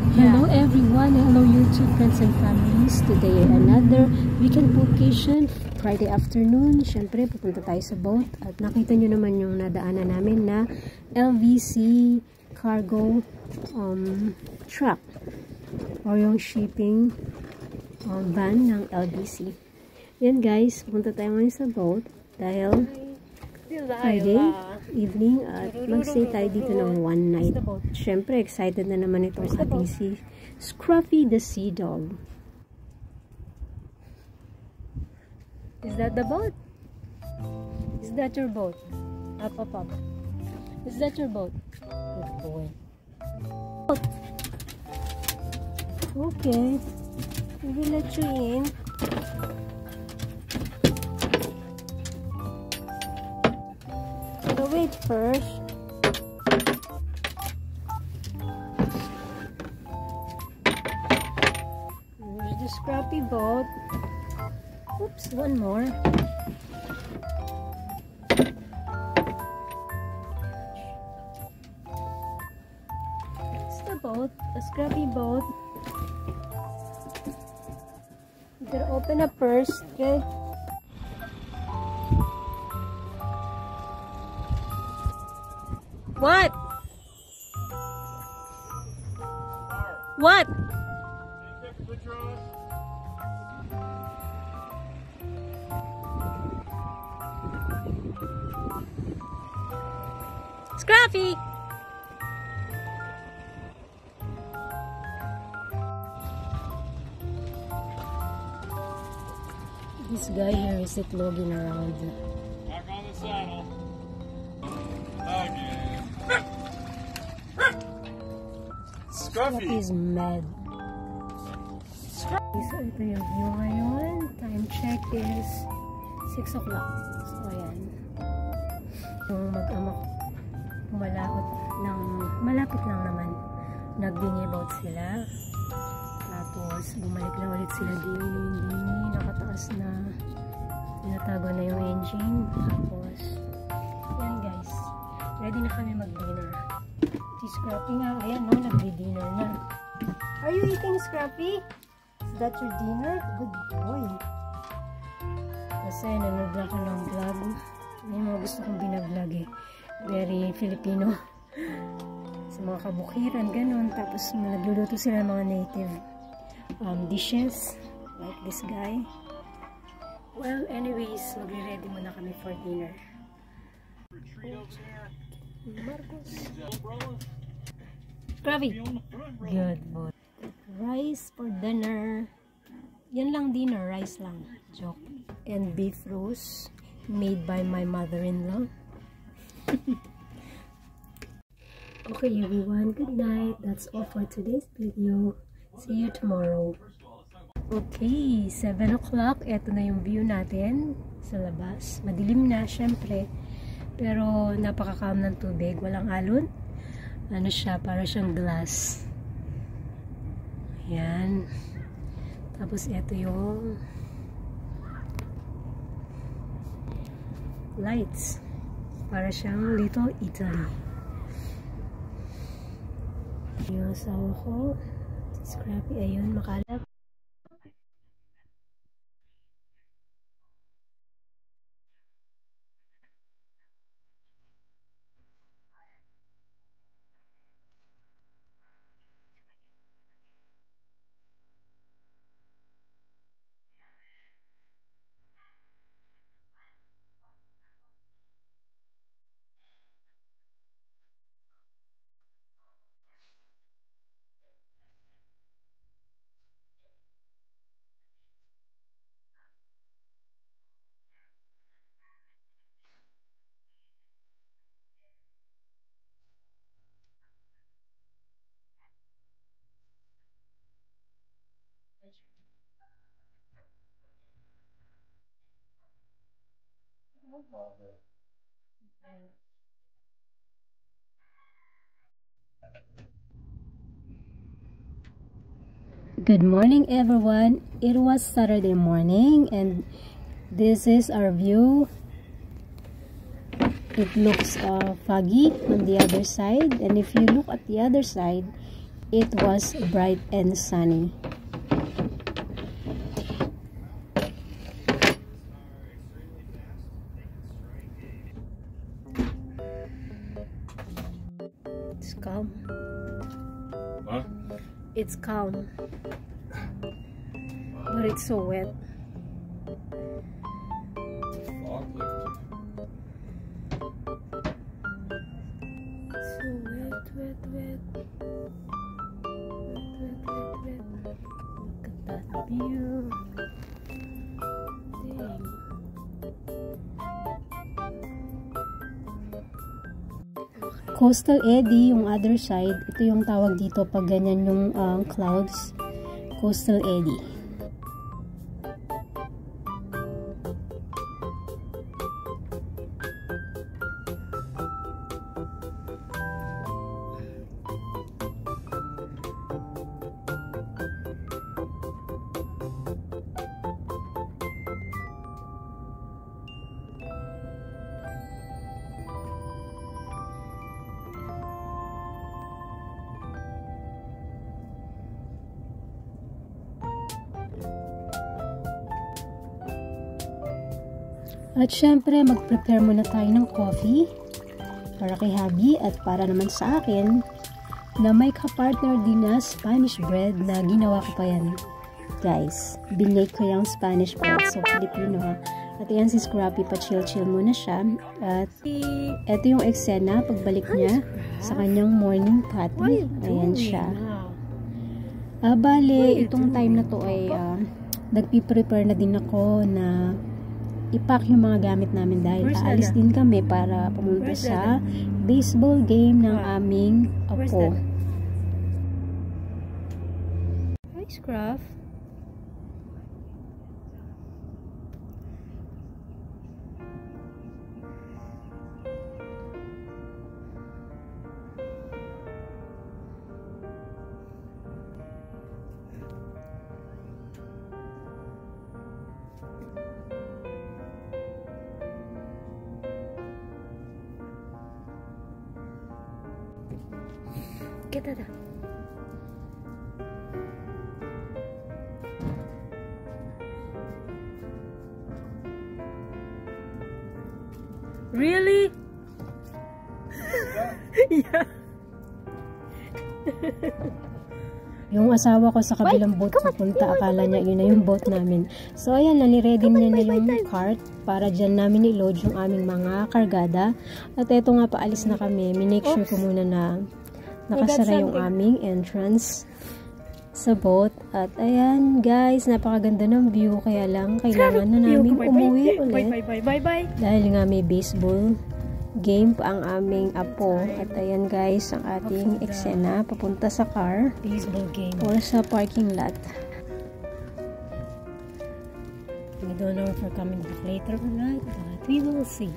Hello everyone, hello YouTube friends and families. Today another weekend vacation, Friday afternoon. Siyempre pupunta tayo sa boat at nakita nyo naman yung nadaanan namin na LVC cargo truck or yung shipping van ng LVC. Yan guys, pupunta tayo ngayon sa boat dahil Friday evening at mag-stay tayo dito ng one night. Siyempre, excited na naman ito sa ating si Scruffy the Sea Dog. Is that the boat? Is that your boat? Up. Is that your boat? Good boy. Okay. We will let you in. So wait first. There's the Scruffy boat. Oops, one more. It's the boat, the Scruffy boat. You gotta open up first, okay? What? What? Scruffy! This guy here is logging around. Back on the saddle. Scruffy is mad. Scruffy. So ito yung view ngayon. Time check is 6 o'clock. So ayan. Yung mag-ama malapit lang naman. Nag-dingy boat sila. Tapos bumalik na ulit sila dingy. Nakataas na. Tinatago na yung engine. Tapos yan guys. Ready na kami mag-dinner. Si Scruffy nga, ayan no, nagdi-dinner na. Are you eating, Scruffy? Is that your dinner? Good boy. Kasi nanood ako ng vlog. Yung mga gusto kong binavlog eh. Very Filipino. Sa mga kabukiran, ganun. Tapos nagluluto sila mga native dishes. Like this guy. Well, anyways, magre-ready muna kami for dinner. Marcos. Scruffy. Good boy. Rice for dinner. Yan lang dinner, rice lang. Joke. And beef roast made by my mother-in-law. Okay everyone, good night. That's all for today's video. See you tomorrow. Okay, 7 o'clock. Ito na yung view natin sa labas. Madilim na, syempre. Pero napaka-calm ng tubig. Walang alon. Ano siya? Para siyang glass. Ayan. Tapos ito yung lights. Para siyang Little Italy. Yung asawa ko. Scruffy. Ayun, makalap. Good morning everyone. It was Saturday morning and this is our view. It looks foggy on the other side, and if you look at the other side, it was bright and sunny. It's calm. Huh? It's calm. But it's so wet. Fog lifted. So wet, wet, wet. Wet, wet, wet, wet. Look at that view. Dang. Coastal eddy, yung other side. Ito yung tawag dito pag ganyan yung clouds. Coastal eddy. At syempre, mag-prepare muna tayo ng coffee para kay Habi at para naman sa akin na may ka-partner din na Spanish bread na ginawa ko pa yan. Guys, binake ko yung Spanish bread. So, Filipino ha. At yan si Scrappy, pa-chill-chill muna siya. At eto yung eksena, pagbalik niya sa kanyang morning potty. Ayan siya. Bale, itong time na to ay nagpiprepare na din ako na ipack yung mga gamit namin dahil aalis din kami para pumunta sa baseball game ng aming apo. Hi, Scruff. Get that up. Really? Yeah. Yung asawa ko sa kabilang boat pupunta, akala niya yun na yung boat namin. So ayan, nani-ready niya na yung cart para dyan namin i-load yung aming mga kargada. At eto nga, paalis na kami. Minake sure ko muna na nakasara yung aming entrance sa boat. At ayan guys, napakaganda ng view. Kaya lang, kailangan na namin umuwi ulit. Dahil nga may baseball game pa ang aming apo. At ayan guys, ang ating eksena papunta sa car or sa parking lot. We don't know if we're coming back later or not, but we will see.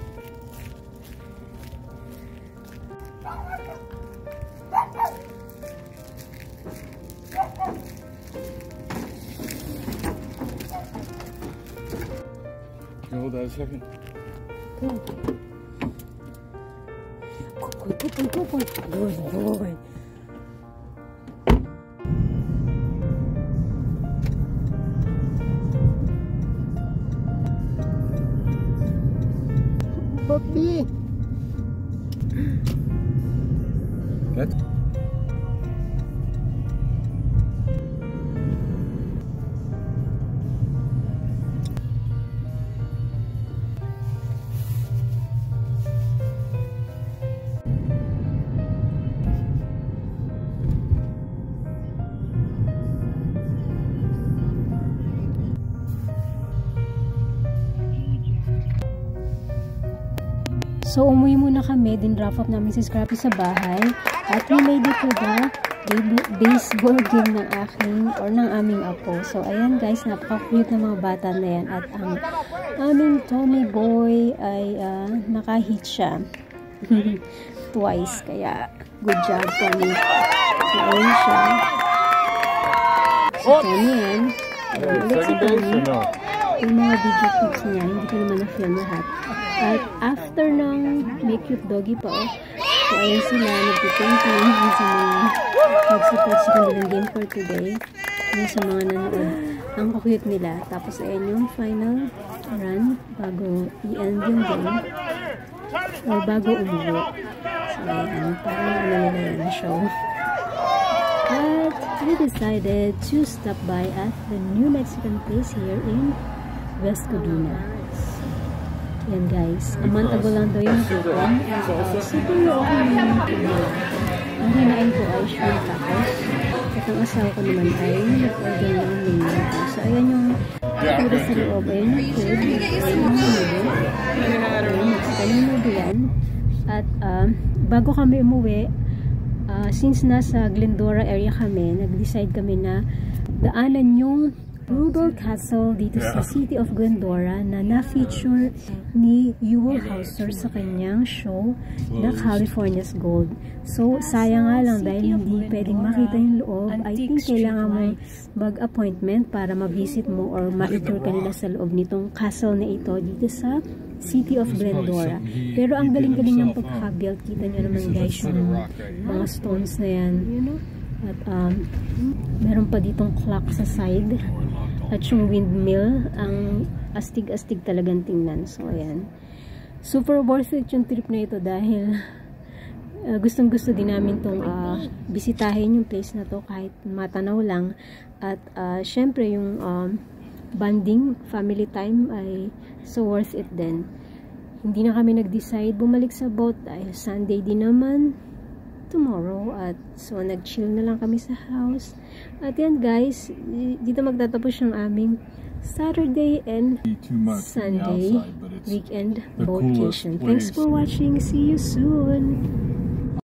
Can you hold that a second? Good. Good boy. Puppy. Good. So, umuwi muna kami, din wrap up namin si Scrappy sa bahay, at we made it to the baseball game ng aming apo. So, ayan guys, napaka-cute ng mga bata na yan, at ang aming Tommy boy ay naka-hit siya twice, kaya good job Tommy. So, ayan siya. So, Tommy yan. Ulit si Tommy. Yung mga video clips niya, hindi ko naman na-film lahat. At after ng may cute doggy pa, so ayun sila, nagtitingin sa mga nag-support sa kanilang game for today. Yung sa mga nanood. Ang cute nila. Tapos ayan yung final run bago i-end yung game. Or bago umuwi. So ayan, parang ano nila yung show. But we decided to stop by at the new Mexican place here in West Covina. Yan guys, a month ago lang daw yung open. Super okay na yung nila. Ang hinain ko ay shrimp tacos. At ang asawa ko naman ay nag-order ng menu. So ayan yung pura sa loob. Ayan yung food. Ayan yung menu. Ayan, Mexican yung menu yan. At bago kami umuwi, since nasa Glendora area kami, nag-decide kami na daanan yung Rudolph Castle dito sa City of Glendora na na-feature ni Ewell Hauser sa kanyang show na California's Gold. So, sayang nga lang dahil hindi pwedeng makita yung loob. I think kailangan mo mag-appointment para ma-visit mo or ma-tour ka nila sa loob nitong castle na ito dito sa City of Glendora. Pero ang galing-galing ng pagkakabuild. Kita nyo naman guys yung mga stones na yan. At meron pa ditong clock sa side. At yung windmill, ang astig-astig talagang tingnan. So, ayan. Super worth it yung trip na ito dahil gustong-gusto din namin itong bisitahin yung place na to kahit matanaw lang. At syempre yung bonding, family time ay so worth it din. Hindi na kami nag-decide bumalik sa boat dahil Sunday din naman tomorrow at so nag-chill na lang kami sa house. At yan guys, dito magtatapos yung aming Saturday and Sunday weekend boat vacation. Thanks for watching. See you soon.